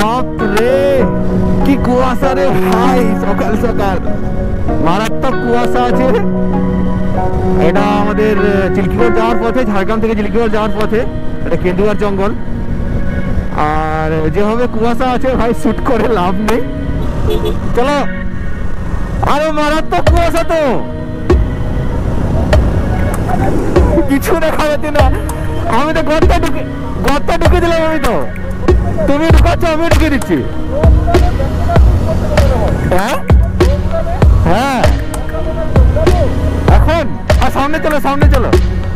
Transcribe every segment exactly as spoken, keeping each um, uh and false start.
বাপ রে কি কুয়াশা রে ভাই, সকাল সকাল মারাত্মক কুয়াশা আছে। এটা আমাদের চিল্কিগড় যাওয়ার পথে, ঝাড়গ্রাম থেকে চিল্কিগড় যাওয়ার পথে, এটা কেন্দুয়ার জঙ্গল। আর যেভাবে কুয়াশা আছে ভাই, শুট করে লাভ নেই, চলো। আরে মারাত্মক কুয়াশা তো, কিছু দেখা যাচ্ছে না। আমি তো গর্তে ঢুকে গর্তে ঢুকে দিলাম, আমি তো, তুমি ঢুকাচ্ছ আমি ঢুকে দিচ্ছি। হ্যাঁ হ্যাঁ এখন আর সামনে চলো, সামনে চলো।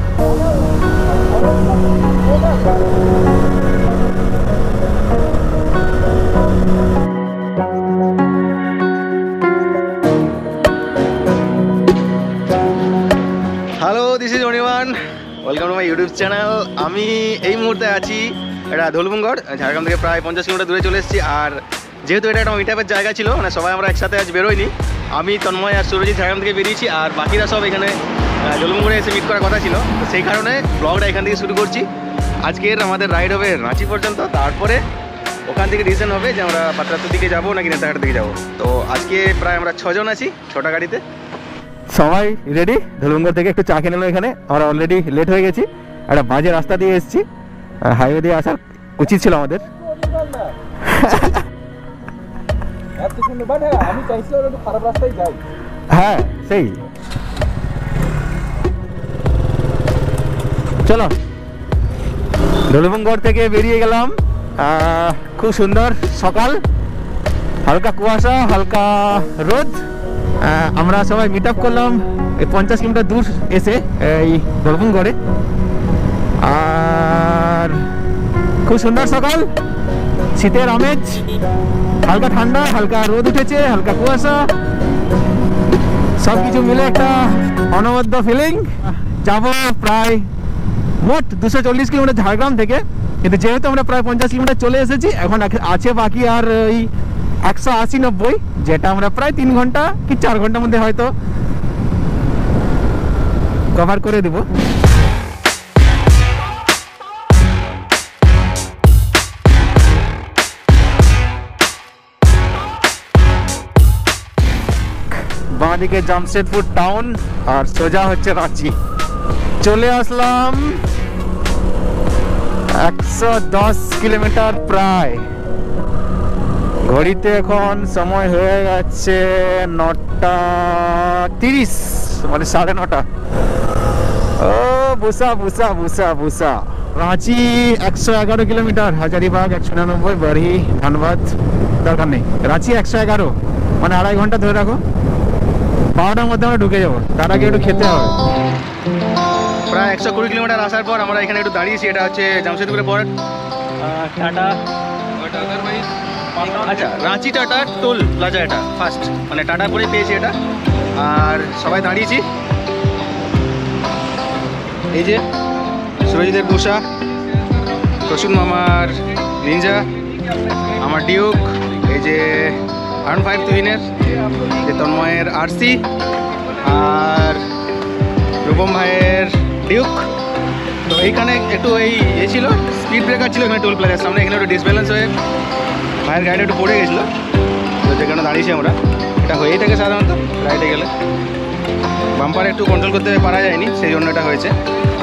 Hello, this is Animan, welcome to my YouTube channel. আমি এই মুহূর্তে আছি এটা ধলবুমগড়, ঝাড়গ্রাম থেকে প্রায় পঞ্চাশ কিলোমিটার দূরে চলে এসেছি। আর যেহেতু এটা একটা মিটআপের জায়গা ছিল, মানে সবাই আমরা একসাথে আজ বেরোয়নি, আমি তন্ময় আর সুরজিৎ ঝাড়গ্রাম থেকে বেরিয়েছি, আর বাকিরা সব এখানে ধলবুমগড়ে এসে মিট করার কথা ছিল। তো সেই কারণে ব্লগটা এখান থেকে শুরু করছি। আজকের আমাদের রাইড হবে রাঁচি পর্যন্ত, তারপরে ওখান থেকে ডিসিশন হবে যে আমরা পাত্রাতুর দিকে যাবো নাকি নেতাঘাটের দিকে যাবো। তো আজকে প্রায় আমরা ছজন আছি ছোটা গাড়িতে, সবাই রেডি। ধলবুমগড় থেকে একটু চা খেয়ে নিল এখানে, আমরা অলরেডি লেট হয়ে গেছি, একটা বাজে রাস্তা দিয়ে এসেছি, হাইওয়ে দিয়ে আসার উচিত ছিল আমাদের। হ্যাঁ সেই, চলো ধলবুমগড় থেকে বেরিয়ে গেলাম। খুব সুন্দর সকাল, হালকা কুয়াশা, হালকা রোদ। আমরা সবাই মিট আপ করলাম এই পঞ্চাশ কিলোমিটার দূর এসে এই ধলবুমগড়ে। আর খুব সুন্দর সকাল, শীতের আমেজ, হালকা ঠান্ডা, হালকা রোদ উঠেছে, হালকা কুয়াশা, সব কিছু মিলে একটা অনবদ্য ফিলিং। যাব প্রায় মোট দুশো চল্লিশ কিলোমিটার ঝাড়গ্রাম থেকে, কিন্তু যেহেতু আমরা প্রায় পঞ্চাশ কিলোমিটার চলে এসেছি, এখন আছে বাকি আর ওই একশো আশি নব্বই, যেটা আমরা প্রায় তিন ঘন্টা কি চার ঘন্টার মধ্যে হয়তো কভার করে দেব। বাঁদিকে জামশেদপুর টাউন আর সোজা হচ্ছে রাঁচি। চলে আসলাম একশো দশ কিলোমিটার প্রায়, ঘড়িতে এখন সময় হয়ে গেছে নটা তিরিশ, মানে সাড়ে নটা। ও বুসা বুসা বুসা বুসা। রাঁচি একশো এগারো কিলোমিটার, হাজারিবাগ একশো নিরানব্বই, বারহি ধানবাদ দরকার নেই। রাঁচি একশো এগারো, মানে আড়াই ঘন্টা ধরে রাখো, বারোটার মধ্যে আমরা ঢুকে যাবো, তার আগে একটু খেতে হবে। প্রায় একশো কুড়ি কিলোমিটার আসার পর আমরা এখানে একটু দাঁড়িয়েছি। এটা হচ্ছে জামশেদপুরের পর টাটা, আচ্ছা রাঁচি টাটা টোল প্লাজা, এটা ফার্স্ট, মানে টাটা করে পেয়েছি এটা। আর সবাই দাঁড়িয়েছি, এই যে সুরজিতের বুসা, প্রসূন মামার নিনজা, আমার ডিউক, এই যে আর ফাইভ তুহিনের, যে তন্ময়ের আরসি, আর রূপম ভাইয়ের ডিউক। তো এইখানে একটু এই এ ছিল, স্পিড ব্রেকার ছিল এখানে টোল প্লাজার সামনে, এখানে একটু ডিসব্যালেন্স হয়ে ভাইয়ের গাড়িটা একটু পড়ে গেছিলো, তো যেখানে দাঁড়িয়েছি আমরা। এটা হয়েই থাকে সাধারণত রাইডে গেলে, বাম্পারে একটু কন্ট্রোল করতে পারা যায়নি, সেই জন্য এটা হয়েছে।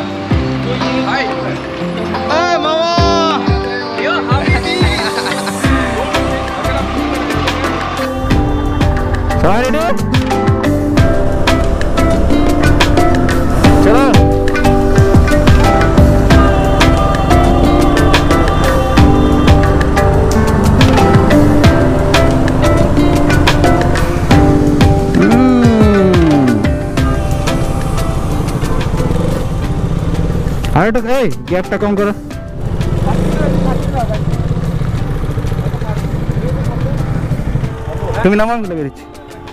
চলো আর একটু এই গ্যাপটা কম করো। তুমি নামা, আমি লেগে দিচ্ছি।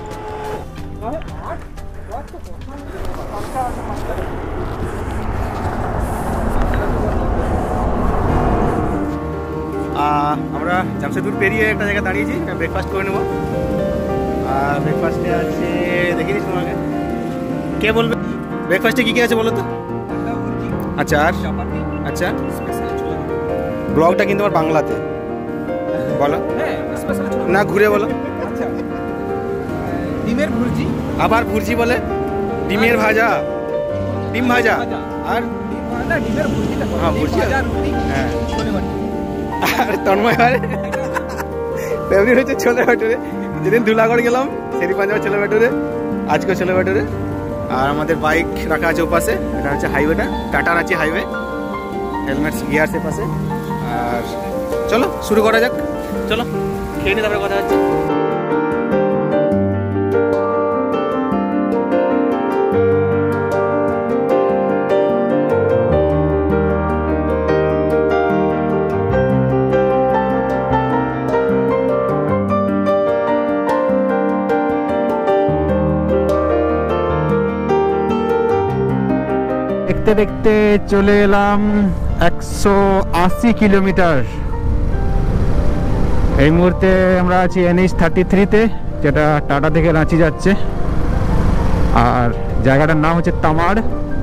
আমরা জামশেদপুর পেরিয়ে একটা জায়গায় দাঁড়িয়েছি, ব্রেকফাস্ট করে নেবো। আর ব্রেকফাস্টে আছে, দেখিয়ে দিচ্ছি তোমাকে, কে বলবে ব্রেকফাস্টে কী কী আছে বলো তো? আচ্ছা, আর আচ্ছা ব্লগটা কিন্তু আমার বাংলাতে, বলো হ্যাঁ স্পেশাল ছোট না ঘুরে বলো আচ্ছা ডিমের ভুর্জি আবার ভুর্জি বলে ডিমের ভাজা ডিম ভাজা আর না ডিমের ভুর্জিটা হ্যাঁ ভুর্জি ভাজা রুটি হ্যাঁ ছোলে ভাটি আর তন্ময় ভাই ফেভারিট হচ্ছে ছোলে ভাটুরে যেদিন ধুলাগড় গেলাম সেদিন পাঞ্জাব ছোলে ভাটুরে আজকে ছোলে ভাটুরে আর আমাদের বাইক রাখা আছে ওপাশে এটা হচ্ছে হাইওয়েটা টাটা রাঁচি হাইওয়ে হেলমেট গিয়ার্সের পাশে আর চলো শুরু করা যাক চলো খেয়ে নিয়ে তারপরে কথা হচ্ছে দেখতে দেখতে চলে এলাম একশো আশি কিলোমিটার। এই মুহূর্তে আমরা আছি এনএইচ থার্টি থ্রিতে, যেটা টাটা থেকে রাঁচি যাচ্ছে। আর জায়গাটার নাম হচ্ছে তামাড়।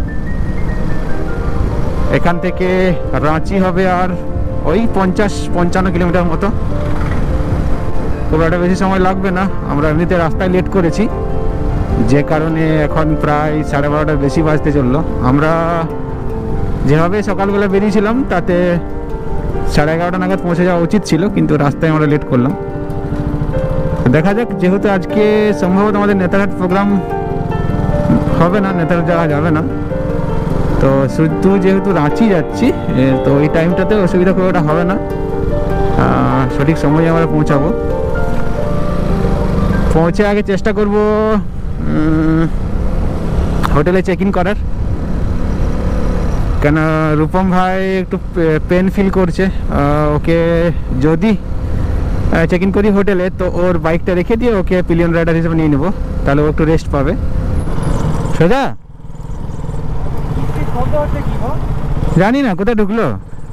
এখান থেকে রাঁচি হবে আর ওই পঞ্চাশ পঞ্চান্ন কিলোমিটার মতো, খুব একটা বেশি সময় লাগবে না। আমরা এমনিতে রাস্তায় লেট করেছি, যে কারণে এখন প্রায় সাড়ে বারোটার বেশি বাজতে চললো। আমরা যেভাবে সকালবেলা বেরিয়েছিলাম তাতে সাড়ে এগারোটা নাগাদ পৌঁছে যাওয়া উচিত ছিল, কিন্তু রাস্তায় আমরা লেট করলাম। দেখা যাক, যেহেতু আজকে সম্ভবত আমাদের নেতারহাট প্রোগ্রাম হবে না, নেতারহাট যাওয়া যাবে না, তো শুধু যেহেতু রাঁচি যাচ্ছি তো ওই টাইমটাতে অসুবিধা খুব একটা হবে না, সঠিক সময়ে আমরা পৌঁছাবো। পৌঁছে আগে চেষ্টা করব হোটেলে চেক ইন করার, কেন রূপম ভাই একটু পেন ফিল করছে। ওকে যদি চেক ইন করি হোটেলে, তো ওর বাইকটা রেখে দিয়ে ওকে পিলিয়ন রাইডার হিসেবে নিয়ে নেবো, তাহলে ও একটু রেস্ট পাবে। সোজা জানি না কোথায় ঢুকলো।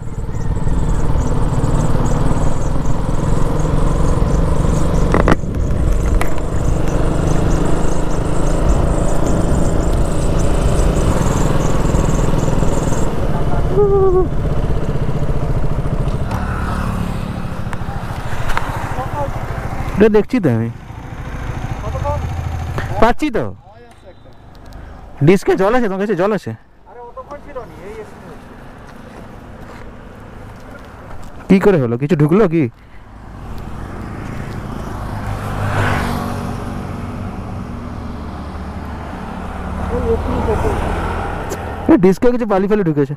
দেখছি তো আমি পাচ্ছি তো, ডিস্কে জল আছে, তোমার কাছে জল আছে? কি করে হলো, কিছু ঢুকলো কি? ডিস্কে কিছু বালি ফেলে ঢুকেছে।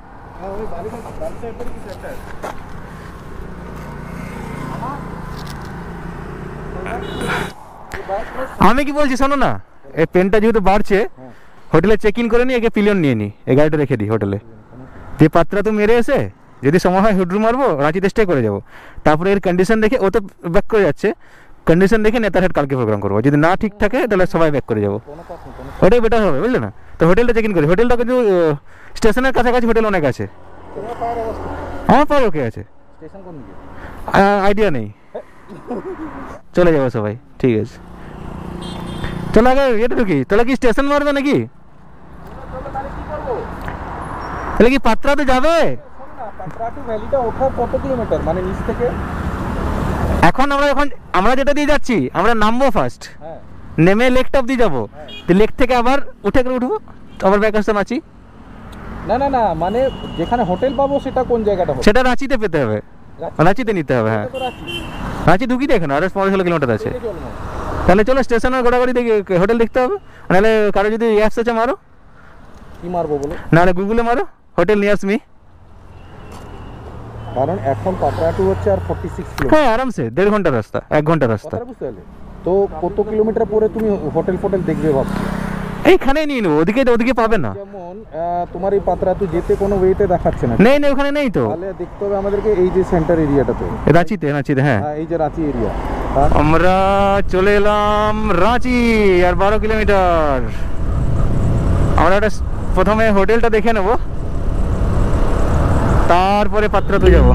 আমি কি বলছি শোনো না, এই পেনটা যেহেতু বাড়ছে, হোটেলে চেক ইন করে নি, একে পিলিয়ন নিয়ে নি, এই গাড়িটা রেখে দিই হোটেলে। যে পাত্রা তো মেরে এসে যদি সময় হয় হেডরুম মারবো, রাঁচিতে স্টে করে যাবো, তারপরে এর কন্ডিশন দেখে, ও তো ব্যাক করে যাচ্ছে, কন্ডিশন দেখে নেতারহাট কালকে প্রোগ্রাম করবো। যদি না ঠিক থাকে তাহলে সবাই ব্যাক করে যাবো, ওটাই বেটার হবে, বুঝলে না? তো হোটেলটা চেক ইন করি। হোটেলটা কিন্তু স্টেশনের কাছাকাছি হোটেল অনেক আছে। আমার পার ওকে আছে, আইডিয়া নেই, চলে যাবো সবাই, ঠিক আছে। চলো আগে এটা ঢুকি, তাহলে কি স্টেশন মারবে নাকি? তাহলে কি পাত্রাতে যাবে? এখন আমরা এখন আমরা যেটা দিয়ে যাচ্ছি, আমরা নামবো ফার্স্ট, নেমে লেক টপ দিয়ে যাবো, লেক থেকে আবার উঠে করে উঠবো, আবার ব্যাক আসতে রাঁচি। না না না, মানে যেখানে হোটেল পাবো সেটা কোন জায়গাটা হবে? সেটা রাঁচিতে পেতে হবে, রাঁচিতে নিতে হবে। হ্যাঁ রাঁচি ঢুকি দেখেন, আরো পনেরো ষোলো কিলোমিটার আছে। তাহলে চলো স্টেশনের গোড়াগড়ি দেখি হোটেল দেখতে হবে, নাহলে কারো যদি অ্যাপস আছে মারো। কি মারবো বলো? নাহলে গুগলে মারো হোটেল নিয়ার্স মি, কারণ এখন পাত্রাটু হচ্ছে আর ফর্টি সিক্স কিলোমিটার। হ্যাঁ আরামসে দেড় ঘন্টা রাস্তা, এক ঘন্টা রাস্তা। বুঝতে পারলে তো কত কিলোমিটার পরে তুমি হোটেল ফোটেল দেখবে ভাবছো? এইখানে নিয়ে নেবো, ওদিকে ওদিকে পাবে না। যেমন তোমার এই পাত্রাটু যেতে কোনো ওয়েতে দেখাচ্ছে না। নেই নেই ওখানে নেই তো, তাহলে দেখতে হবে আমাদেরকে এই যে সেন্টার এরিয়াটাতে, রাঁচিতে। রাঁচিতে হ্যাঁ, এই যে রাঁচি এরিয়া। আমরা চলে এলাম রাঁচি, আর বারো কিলোমিটার। আমরা একটা প্রথমে হোটেলটা দেখে নেব, তারপরে পাত্রাটু যাব।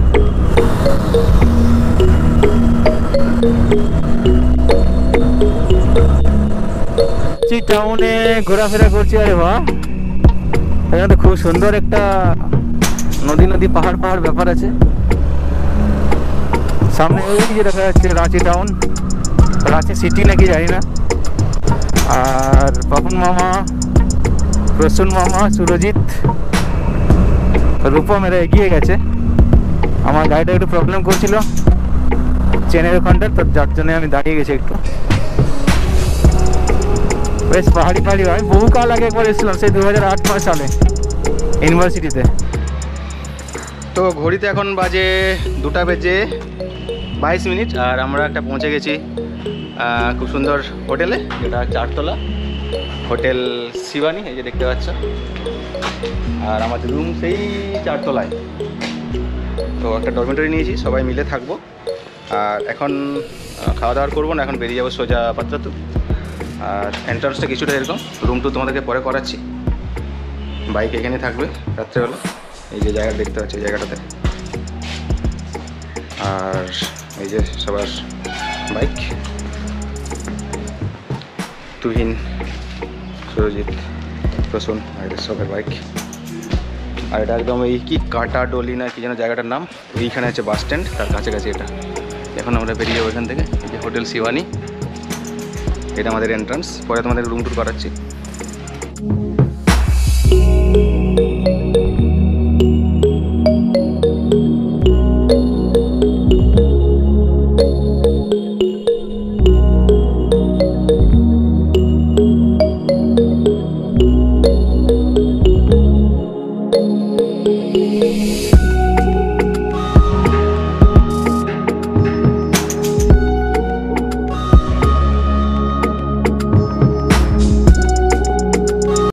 টাউনে ঘোরাফেরা করছি। আরে বাহ, এখানে খুব সুন্দর একটা নদী নদী পাহাড় পাহাড় ব্যাপার আছে। সামনে ওই যে দেখা যাচ্ছে রাঁচি টাউন, রাঁচি সিটি নাকি জানি না। আর পাপন মামা, প্রসূন মামা, সুরজিৎ, রূপম এরা এগিয়ে গেছে। আমার গাড়িটা একটু প্রবলেম করছিল চেনের ওখানটা, তো যার জন্য আমি দাঁড়িয়ে গেছি একটু। বেশ পাহাড়ি পাহাড়ি, আমি বহু কাল আগে একবার এসেছিলাম, সেই দু হাজার আট নয় সালে ইউনিভার্সিটিতে। তো ঘড়িতে এখন বাজে দুটা বেজে বাইশ মিনিট, আর আমরা একটা পৌঁছে গেছি আহ, খুব সুন্দর হোটেলে, যেটা চারতলা হোটেল শিবানী, এই যে দেখতে পাচ্ছ। আর আমাদের রুম সেই চারতলায়। তো একটা ডরমেটরি নিয়েছি, সবাই মিলে থাকবো। আর এখন আহ, খাওয়া দাওয়া করবো না, এখন বেরিয়ে যাবো সোজা পাত্রাতু। আর এন্ট্রান্সটা কিছুটা এরকম, রুম টু তোমাদেরকে পরে করাচ্ছি। বাইক এখানে থাকবে রাত্রেবেলা, এই যে জায়গা দেখতে পাচ্ছি এই জায়গাটাতে। আর এই যে সবার বাইক, তুহিন, সুরজিৎ, প্রসূন, আর এদের সবের বাইক। আর এটা একদম এই কি কাটা ডলি না কি যেন জায়গাটার নাম, এইখানে আছে বাস স্ট্যান্ড, তার কাছাকাছি এটা। এখন আমরা বেরিয়ে যাবো এখান থেকে। এই যে হোটেল শিবানী, এটা আমাদের এন্ট্রান্স, পরে তোমাদের রুম টুর করাচ্ছি।